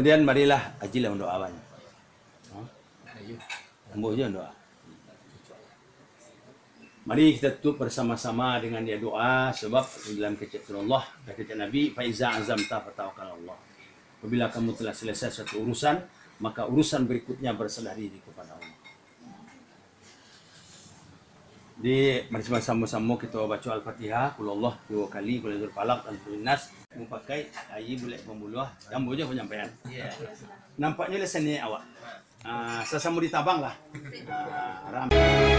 Kemudian marilah ajilah mendoa banyak. Ambo je doa. Mari kita tutup bersama-sama dengan dia doa sebab dalam kecemasan Allah kata Nabi faiza azamta fatawakkal Allah. Apabila kamu telah selesai satu urusan, maka urusan berikutnya berserah diri kepada Allah. Di mari sama-sama kita baca Al-Fatihah, qul Allah 2 kali, qul a'udzu falaq dan qul nas. Memakai ayi boleh membuluh, jambu je penyampaian. Nampaknya lesannya awak. Sesama ditabang lah.